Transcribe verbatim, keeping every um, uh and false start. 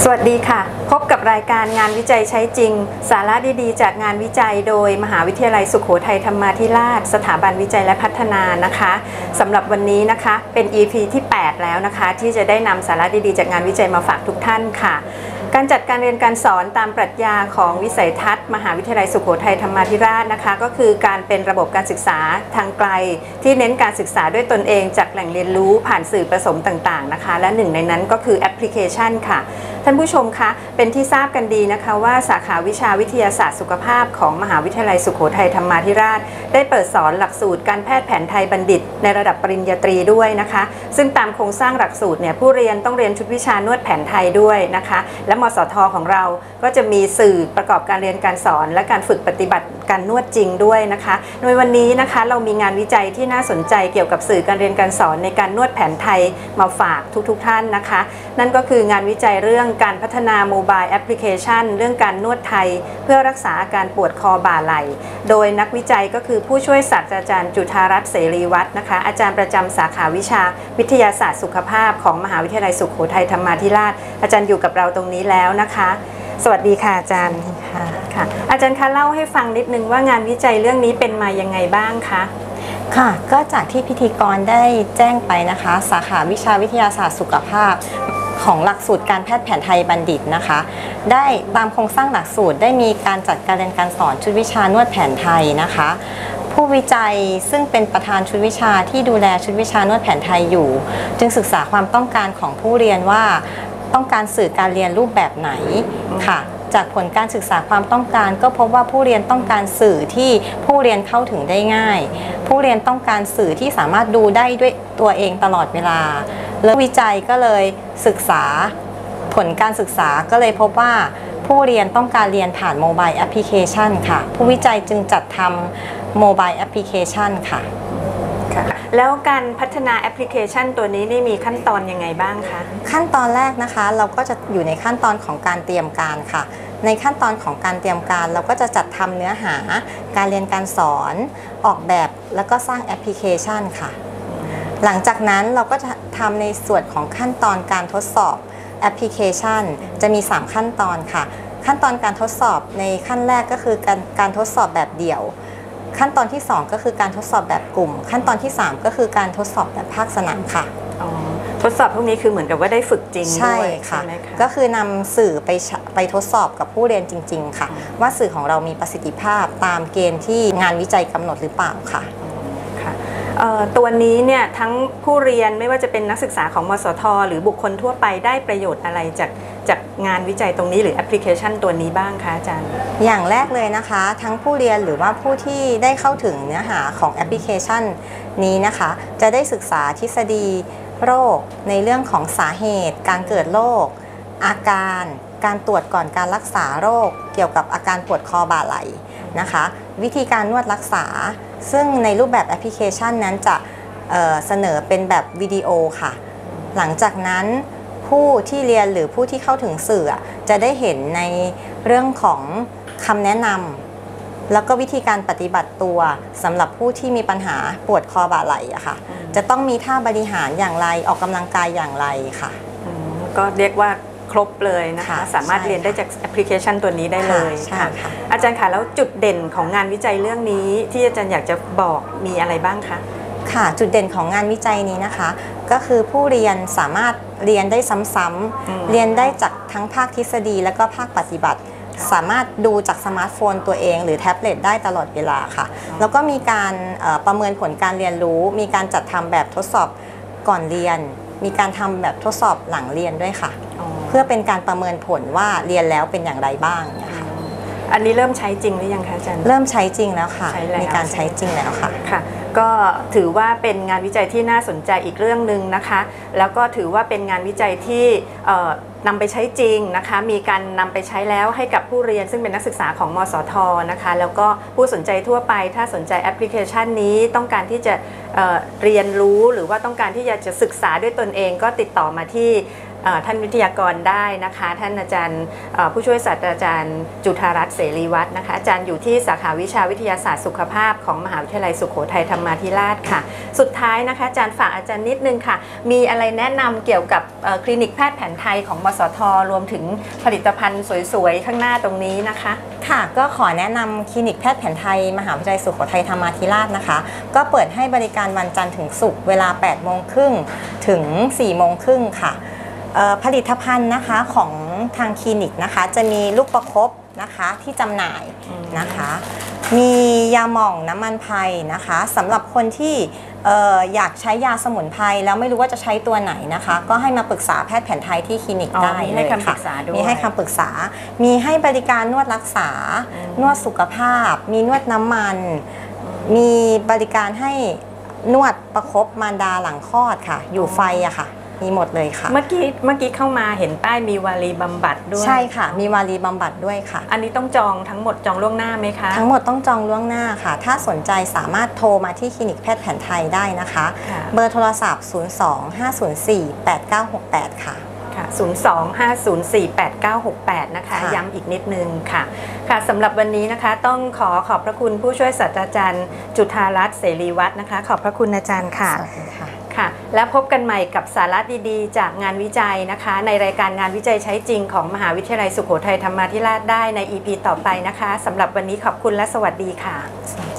วัสดีค่ะพบกับรายการงานวิจัยใช้จริงสาระดีๆจากงานวิจัยโดยมหาวิทยาลัยสุโขทัยธรรมาธิราชสถาบันวิจัยและพัฒนานะคะสำหรับวันนี้นะคะเป็น อี พี ที่แปดแล้วนะคะที่จะได้นำสาระดีๆจากงานวิจัยมาฝากทุกท่านค่ะการจัดการเรียนการสอนตามปรัชญาของวิสัยทัศน์มหาวิทยาลัยสุโขทัยธรรมาธิราชนะคะก็คือการเป็นระบบการศึกษาทางไกลที่เน้นการศึกษาด้วยตนเองจากแหล่งเรียนรู้ผ่านสื่อผสมต่างๆนะคะและหนึ่งในนั้นก็คือแอปพลิเคชันค่ะท่านผู้ชมคะเป็นที่ทราบกันดีนะคะว่าสาขาวิชาวิทยาศาสตร์สุขภาพของมหาวิทยาลัยสุโขทัยธรรมาธิราชได้เปิดสอนหลักสูตรการแพทย์แผนไทยบัณฑิตในระดับปริญญาตรีด้วยนะคะซึ่งตามโครงสร้างหลักสูตรเนี่ยผู้เรียนต้องเรียนชุดวิชานวดแผนไทยด้วยนะคะและมสทของเราก็จะมีสื่อประกอบการเรียนการสอนและการฝึกปฏิบัติการนวดจริงด้วยนะคะโดยวันนี้นะคะเรามีงานวิจัยที่น่าสนใจเกี่ยวกับสื่อการเรียนการสอนในการนวดแผนไทยมาฝากทุกๆท่านนะคะนั่นก็คืองานวิจัยเรื่องการพัฒนาโมบายแอปพลิเคชันเรื่องการนวดไทยเพื่อรักษาอาการปวดคอบ่าไหล่โดยนักวิจัยก็คือผู้ช่วยศาสตราจารย์จุฑารัตน์เสรีวัฒน์นะคะอาจารย์ประจำสาขาวิชาวิทยาศาสตร์สุขภาพของมหาวิทยาลัยสุโขทัยธรรมาธิราชอาจารย์อยู่กับเราตรงนี้แล้วนะคะสวัสดีค่ะอาจารย์ค่ะค่ะอาจารย์คะเล่าให้ฟังนิดนึงว่างานวิจัยเรื่องนี้เป็นมายังไงบ้างคะค่ะก็จากที่พิธีกรได้แจ้งไปนะคะสาขาวิชาวิทยาศาสตร์สุขภาพของหลักสูตรการแพทย์แผนไทยบัณฑิตนะคะได้ตามโครงสร้างหลักสูตรได้มีการจัดการเรียนการสอนชุดวิชานวดแผนไทยนะคะผู้วิจัยซึ่งเป็นประธานชุดวิชาที่ดูแลชุดวิชานวดแผนไทยอยู่จึงศึกษาความต้องการของผู้เรียนว่าต้องการสื่อการเรียนรูปแบบไหนค่ะจากผลการศึกษาความต้องการก็พบว่าผู้เรียนต้องการสื่อที่ผู้เรียนเข้าถึงได้ง่ายผู้เรียนต้องการสื่อที่สามารถดูได้ด้วยตัวเองตลอดเวลาแล้ววิจัยก็เลยศึกษาผลการศึกษาก็เลยพบว่าผู้เรียนต้องการเรียนผ่านโมบายแอปพลิเคชันค่ะผู้วิจัยจึงจัดทำโมบายแอปพลิเคชันค่ะแล้วการพัฒนาแอปพลิเคชันตัวนี้นี่มีขั้นตอนยังไงบ้างคะขั้นตอนแรกนะคะเราก็จะอยู่ในขั้นตอนของการเตรียมการค่ะในขั้นตอนของการเตรียมการเราก็จะจัดทำเนื้อหาการเรียนการสอนออกแบบแล้วก็สร้างแอปพลิเคชันค่ะหลังจากนั้นเราก็จะทำในส่วนของขั้นตอนการทดสอบแอปพลิเคชันจะมีสามขั้นตอนค่ะขั้นตอนการทดสอบในขั้นแรกก็คือการการทดสอบแบบเดี่ยวขั้นตอนที่สองก็คือการทดสอบแบบกลุ่มขั้นตอนที่สามก็คือการทดสอบแบบภาคสนามค่ะทดสอบพวกนี้คือเหมือนกับว่าได้ฝึกจริงด้วยใช่ไหมคะก็คือนำสื่อไปไปทดสอบกับผู้เรียนจริงๆค่ะว่าสื่อของเรามีประสิทธิภาพตามเกณฑ์ที่งานวิจัยกำหนดหรือเปล่าค่ะตัวนี้เนี่ยทั้งผู้เรียนไม่ว่าจะเป็นนักศึกษาของมสทหรือบุคคลทั่วไปได้ประโยชน์อะไรจากจากงานวิจัยตรงนี้หรือแอปพลิเคชันตัวนี้บ้างคะอาจารย์อย่างแรกเลยนะคะทั้งผู้เรียนหรือว่าผู้ที่ได้เข้าถึงเนื้อหาของแอปพลิเคชันนี้นะคะจะได้ศึกษาทฤษฎีโรคในเรื่องของสาเหตุการเกิดโรคอาการการตรวจก่อนการรักษาโรคเกี่ยวกับอาการปวดคอบ่าไหล่นะคะวิธีการนวดรักษาซึ่งในรูปแบบแอปพลิเคชันนั้นจะเอ่อเสนอเป็นแบบวิดีโอค่ะหลังจากนั้นผู้ที่เรียนหรือผู้ที่เข้าถึงสื่อจะได้เห็นในเรื่องของคำแนะนำแล้วก็วิธีการปฏิบัติตัวสำหรับผู้ที่มีปัญหาปวดคอบ่าไหล่อะค่ะจะต้องมีท่าบริหารอย่างไรออกกำลังกายอย่างไรค่ะก็เรียกว่าครบเลยนะคะสามารถเรียนได้จากแอปพลิเคชันตัวนี้ได้เลยค่ะอาจารย์คะแล้วจุดเด่นของงานวิจัยเรื่องนี้ที่อาจารย์อยากจะบอกมีอะไรบ้างคะค่ะจุดเด่นของงานวิจัยนี้นะคะก็คือผู้เรียนสามารถเรียนได้ซ้ำๆเรียนได้จากทั้งภาคทฤษฎีและก็ภาคปฏิบัติสามารถดูจากสมาร์ทโฟนตัวเองหรือแท็บเล็ตได้ตลอดเวลาค่ะแล้วก็มีการประเมินผลการเรียนรู้มีการจัดทำแบบทดสอบก่อนเรียนมีการทำแบบทดสอบหลังเรียนด้วยค่ะเพื่อเป็นการประเมินผลว่าเรียนแล้วเป็นอย่างไรบ้างเนี่ยค่ะอันนี้เริ่มใช้จริงหรือยังคะอาจารย์เริ่มใช้จริงแล้วค่ะมีการใช้จริงแล้วค่ะค่ะก็ถือว่าเป็นงานวิจัยที่น่าสนใจอีกเรื่องหนึ่งนะคะแล้วก็ถือว่าเป็นงานวิจัยที่นำไปใช้จริงนะคะมีการนำไปใช้แล้วให้กับผู้เรียนซึ่งเป็นนักศึกษาของมสทนะคะแล้วก็ผู้สนใจทั่วไปถ้าสนใจแอปพลิเคชันนี้ต้องการที่จะเอ่อเรียนรู้หรือว่าต้องการที่จะศึกษาด้วยตนเองก็ติดต่อมาที่เอ่อท่านวิทยากรได้นะคะท่านอาจารย์เอ่อผู้ช่วยศาสตราจารย์จุฑารัตน์เสรีวัฒน์นะคะอาจารย์อยู่ที่สาขาวิชาวิทยาศาสตร์สุขภาพของมหาวิทยาลัยสุโขทัยธรรมาธิราชค่ะสุดท้ายนะคะอาจารย์ฝากอาจารย์นิดนึงค่ะมีอะไรแนะนำเกี่ยวกับเอ่อคลินิกแพทย์แผนไทยของมสทรวมถึงผลิตภัณฑ์สวยๆข้างหน้าตรงนี้นะคะค่ะก็ขอแนะนำคลินิกแพทย์แผนไทยมหาวิทยาลัยสุโขทัยธรรมาธิราชนะคะก็เปิดให้บริการวันจันทร์ถึงศุกร์เวลาแปดโมงครึ่งถึงสี่โมงครึ่งค่ะผลิตภัณฑ์นะคะของทางคลินิกนะคะจะมีลูกประคบนะคะที่จำหน่ายนะคะมียาหม่องน้ำมันไพรนะคะสำหรับคนที่เอ่ออยากใช้ยาสมุนไพรแล้วไม่รู้ว่าจะใช้ตัวไหนนะคะก็ให้มาปรึกษาแพทย์แผนไทยที่คลินิกได้เลยค่ะมีให้คำปรึกษามีให้บริการนวดรักษานวดสุขภาพมีนวดน้ำมันมีบริการให้นวดประคบมารดาหลังคลอดค่ะอยู่ไฟอะค่ะมีหมดเลยค่ะเมื่อกี้เมื่อกี้เข้ามาเห็นป้ายมีวารีบำบัดด้วยใช่ค่ะมีวารีบำบัดด้วยค่ะอันนี้ต้องจองทั้งหมดจองล่วงหน้าไหมคะทั้งหมดต้องจองล่วงหน้าค่ะถ้าสนใจสามารถโทรมาที่คลินิกแพทย์แผนไทยได้นะคะเบอร์โทรศัพท์ศูนย์ สอง ห้า ศูนย์ สี่ แปด เก้า หก แปดค่ะค่ะศูนย์ สอง ห้า ศูนย์ สี่ แปด เก้า หก แปดนะคะย้ำอีกนิดนึงค่ะค่ะสำหรับวันนี้นะคะต้องขอขอบพระคุณผู้ช่วยศาสตราจารย์จุฑารัตน์เสรีวัฒน์นะคะขอบพระคุณอาจารย์ค่ะสวัสดีค่ะค่ะและพบกันใหม่กับสาระดีๆจากงานวิจัยนะคะในรายการงานวิจัยใช้จริงของมหาวิทยาลัยสุโขทัยธรรมาธิราชได้ใน อี พี ต่อไปนะคะสำหรับวันนี้ขอบคุณและสวัสดีค่ะ